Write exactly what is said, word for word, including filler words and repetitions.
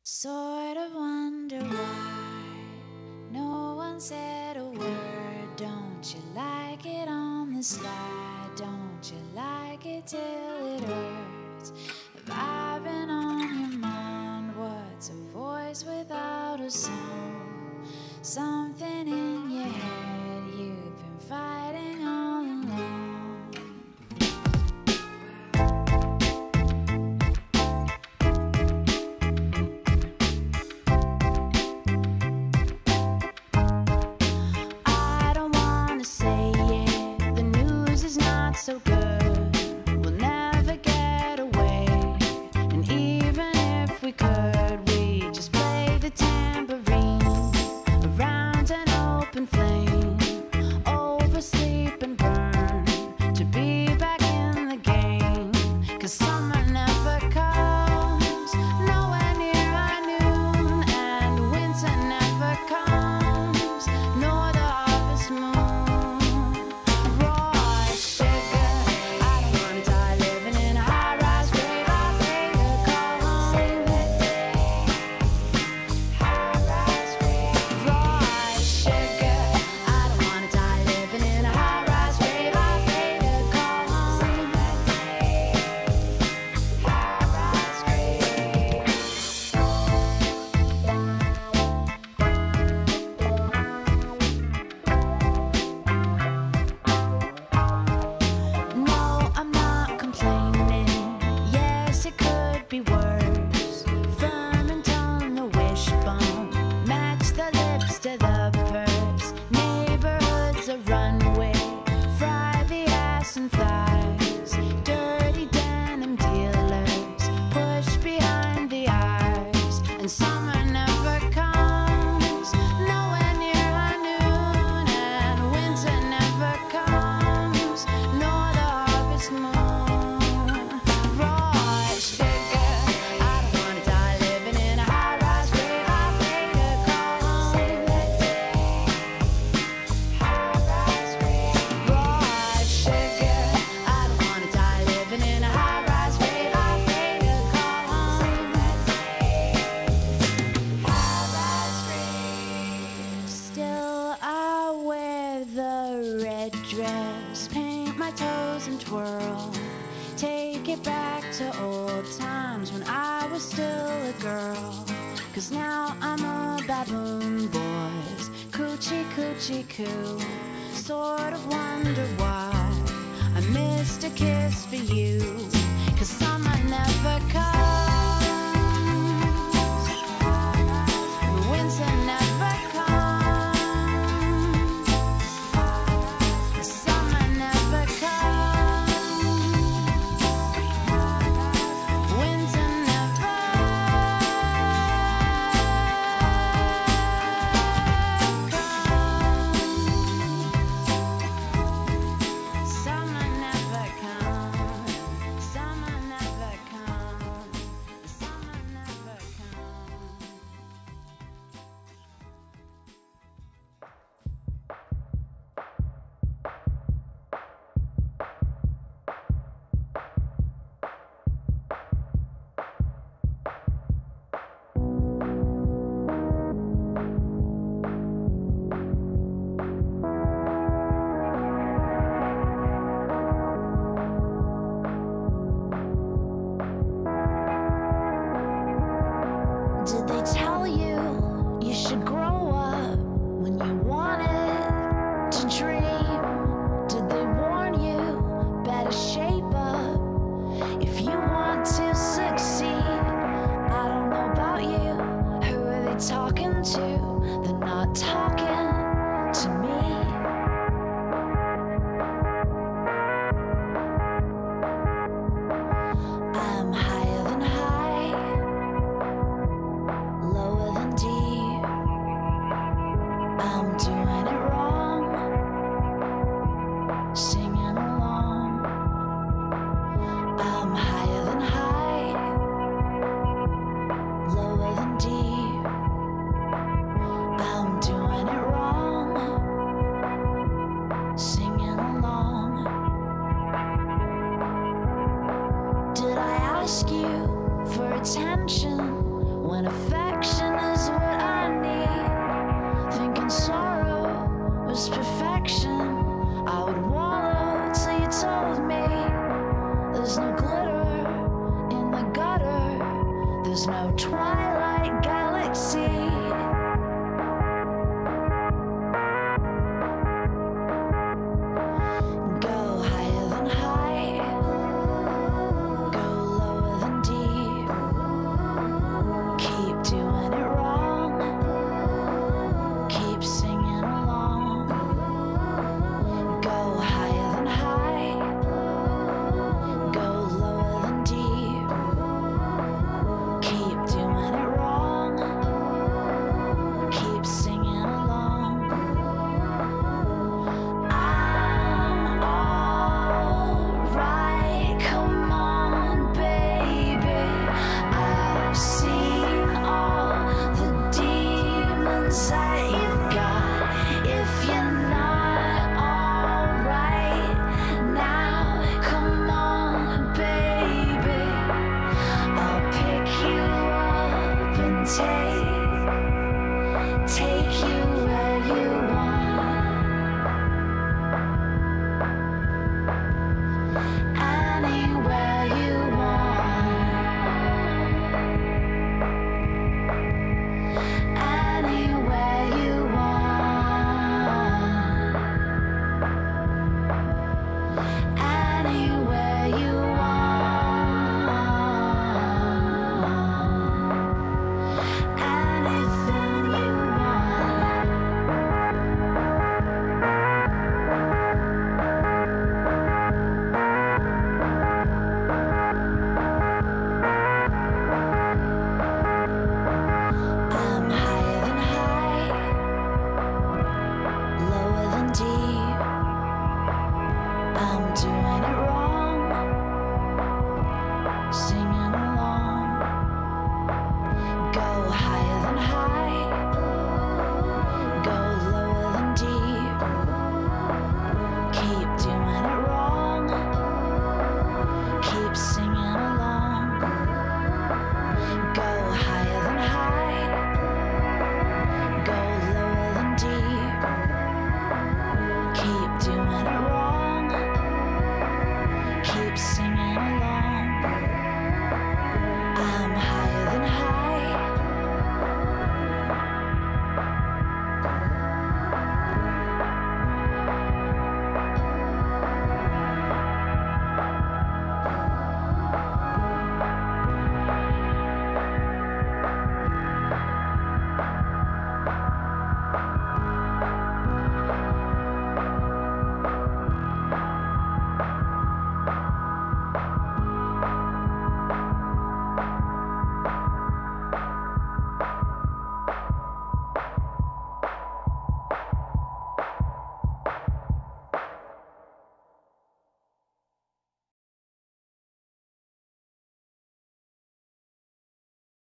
Sort of wonder why no one said a word. Don't you like it on the slide? Don't you like it till it hurts? Have I been on your mind? What's a voice without a sound? Something in your head you've been fighting all along. So good, we'll never get away. And even if we could, we just play the tambourine around an open flame, oversleep and burn to be back in the game. Cause summer never comes, nowhere near high noon, and winter never comes, nor the harvest moon. Be worse, firm and on the wishbone, match the lips to the purse. Neighborhood's a runway, fry the ass and thighs. Dirty denim dealers push behind the eyes, and summer never comes, nowhere near high noon, and winter never comes, nor the harvest moon. Dress, paint my toes and twirl, take it back to old times when I was still a girl. Cause now I'm a baboon, boys, coochie coochie coo. Sort of wonder why I missed a kiss for you. Cause summer never comes, winter never comes. Did they tell you you should grow up when you wanted to dream? Did they warn you better shape up if you want to succeed? I don't know about you, who are they talking to? They're not talking to me. I'm higher than high, lower than deep. I'm doing it wrong, singing along. I'm higher than high, lower than deep. I'm doing it wrong, singing along. Did I ask you for attention when affection is what I need. Thinking sorrow was perfection, I would wallow till you told me there's no glitter in the gutter, there's no twilight galaxy. Take